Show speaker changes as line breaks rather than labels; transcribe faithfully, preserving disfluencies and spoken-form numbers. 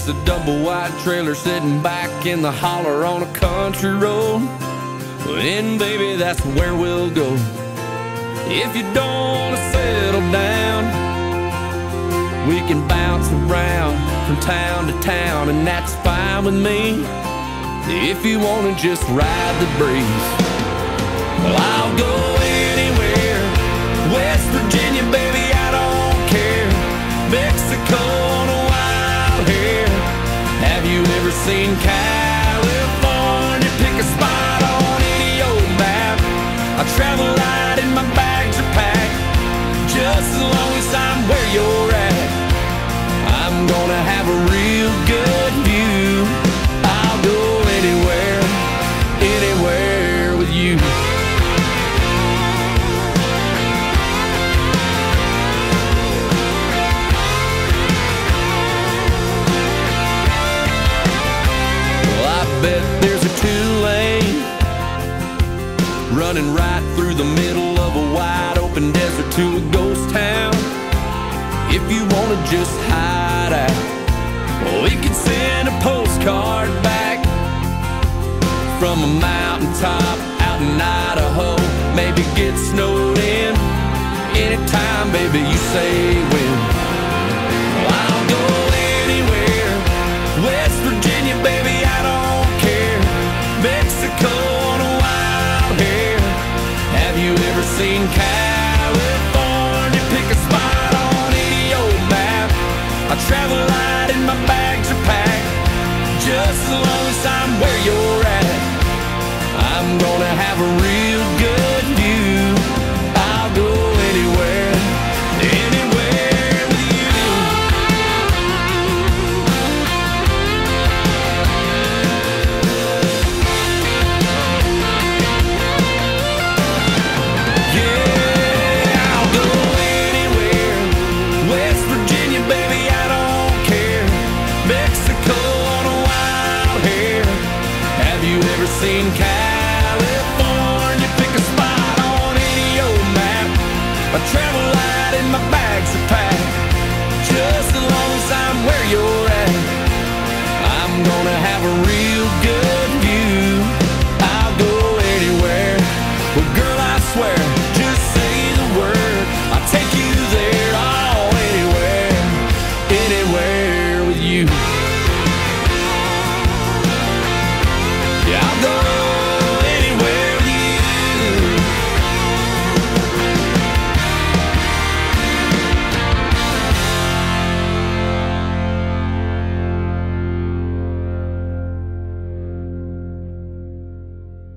a double wide trailer sitting back in the holler on a country road. And baby, that's where we'll go. If you don't want to settle down, we can bounce around from town to town, and that's fine with me. If you want to just ride the breeze, well, I'll go anywhere. West Virginia, baby, I don't care. Mexico on a wild hair. Have you ever seen California? Pick a spot on any old map. I travel light and my bags are packed, just as long as I'm where you're at. I'm gonna have a real good view. I'll go anywhere, anywhere with you. Well, I bet there's a two-lane running right through the middle of a wide open desert to a ghost town. If you wanna just hide out, well, we could send a postcard back from a mountaintop out in Idaho. Maybe get snowed in anytime, baby, you say when. Well, I'll go anywhere. West Virginia, baby, I don't care. Mexico on a wild hair. Have you ever seen California? Pick a spot on any old map. I travel light and my bags are packed, just as long as I'm where you're at. I'm gonna have a real good view. I'll go anywhere, anywhere with you. Yeah, I'll go anywhere. West Virginia, baby, I don't care. Mexico on a wild hair. Have you ever seen California? Pick a spot on any old map. I travel light and my bags are packed, just as long as I'm where you're at. I'm gonna have a real good view. I'll go anywhere. Well, girl, I swear, just say the word, I'll take you there. Oh, anywhere, anywhere with you.